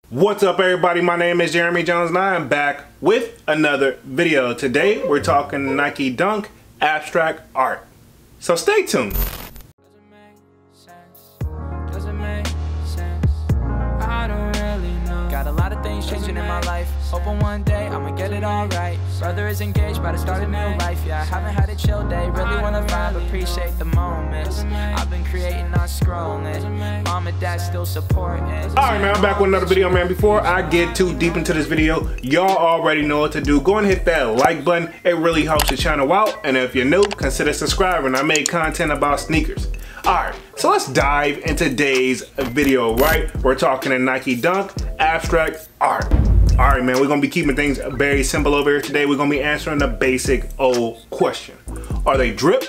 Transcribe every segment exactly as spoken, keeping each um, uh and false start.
What's up everybody, my name is Jeremy Jones and I am back with another video. Today we're talking Nike Dunk abstract art. So stay tuned. Doesn't make sense. Doesn't make sense. I don't really know. Got a lot of things changing in my life. Hoping one day I'ma get it all right. Brother is engaged, about to start a new life. Yeah, I haven't had a chill day. Really wanna vibe, appreciate the moments. I've been creating, not scrolling. Mom and dad still supporting. Alright man, I'm back with another video, man. Before I get too deep into this video, y'all already know what to do. Go and hit that like button. It really helps the channel out. And if you're new, consider subscribing. I make content about sneakers. Alright, so let's dive into today's video, right? We're talking a Nike Dunk abstract art. Alright man, we're gonna be keeping things very simple over here today. We're gonna be answering the basic old question. Are they drip,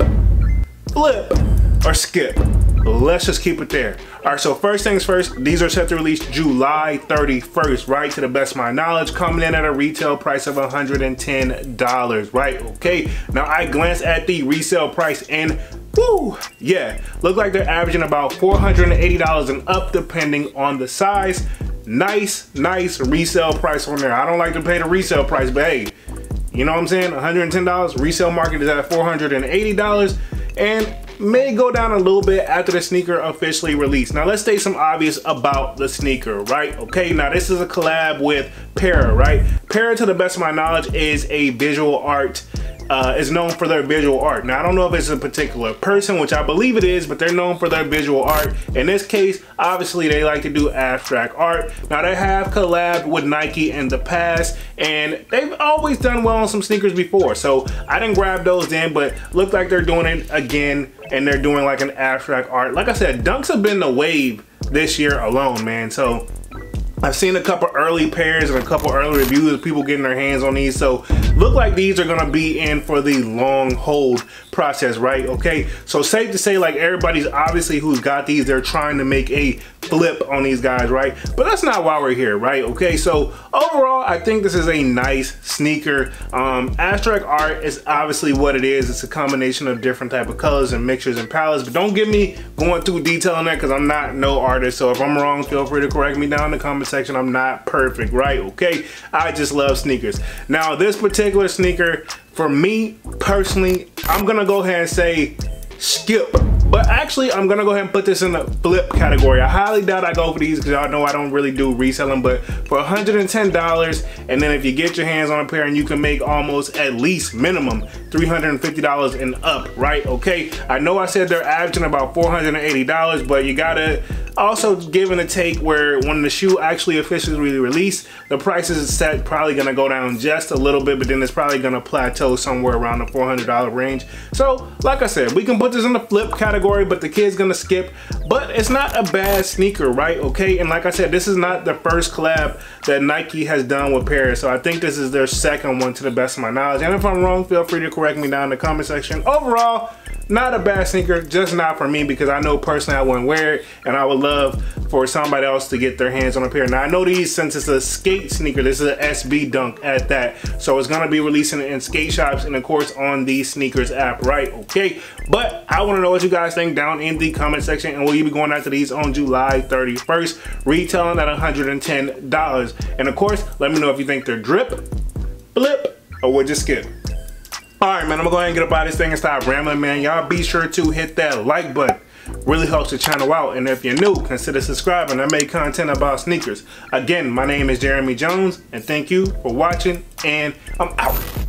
flip, or skip? Let's just keep it there. Alright, so first things first, these are set to release July thirty-first, right? To the best of my knowledge, coming in at a retail price of one hundred ten dollars, right? Okay, now I glanced at the resale price and woo, yeah, look like they're averaging about four hundred eighty dollars and up depending on the size. Nice, nice resale price on there. I don't like to pay the resale price, but hey, you know what I'm saying? one hundred ten dollars, resale market is at four hundred eighty dollars and may go down a little bit after the sneaker officially released. Now let's state some obvious about the sneaker, right? Okay, now this is a collab with Para, right? Para, to the best of my knowledge, is a visual art Uh, is known for their visual art. Now I don't know if it's a particular person, which I believe it is, but they're known for their visual art. In this case, obviously they like to do abstract art. Now they have collabed with Nike in the past and they've always done well on some sneakers before. So I didn't grab those then, but look like they're doing it again and they're doing like an abstract art. Like I said, Dunks have been the wave this year alone, man. So I've seen a couple early pairs and a couple early reviews of people getting their hands on these. So look like these are gonna be in for the long hold process, right? Okay, so safe to say, like, everybody's obviously who's got these, they're trying to make a flip on these guys, right? But that's not why we're here, right? Okay, so overall, I think this is a nice sneaker. Um, abstract art is obviously what it is. It's a combination of different type of colors and mixtures and palettes, but don't get me going too detailed on that because I'm not no artist. So if I'm wrong, feel free to correct me down in the comment section. I'm not perfect, right? Okay, I just love sneakers. Now this particular sneaker, for me personally, I'm gonna go ahead and say skip. But actually, I'm gonna go ahead and put this in the flip category. I highly doubt I go for these because y'all know I don't really do reselling, but for one hundred ten dollars, and then if you get your hands on a pair and you can make almost at least minimum three hundred fifty dollars and up, right? Okay, I know I said they're averaging about four hundred eighty dollars, but you gotta also give and a take where when the shoe actually officially released, the prices is set probably gonna go down just a little bit, but then it's probably gonna plateau somewhere around the four hundred dollar range. So like I said, we can put this in the flip category, but the kid's gonna skip. But it's not a bad sneaker, right? Okay, and like I said, this is not the first collab that Nike has done with Paris, so I think this is their second one to the best of my knowledge. And if I'm wrong, feel free to correct me down in the comment section. Overall, not a bad sneaker, just not for me because I know personally I wouldn't wear it, and I would love for somebody else to get their hands on a pair. Now I know these, since it's a skate sneaker, this is an S B Dunk at that, so it's gonna be releasing it in skate shops and of course on the sneakers app, right? Okay, but I want to know what you guys think down in the comment section, and will you be going after these on July thirty-first, retailing at one hundred ten dollars? And of course, let me know if you think they're drip, flip, or would you skip? Alright man, I'm gonna go ahead and get up out of this thing and stop rambling, man. Y'all be sure to hit that like button. Really helps the channel out. And if you're new, consider subscribing. I make content about sneakers. Again, my name is Jeremy Jones, and thank you for watching, and I'm out.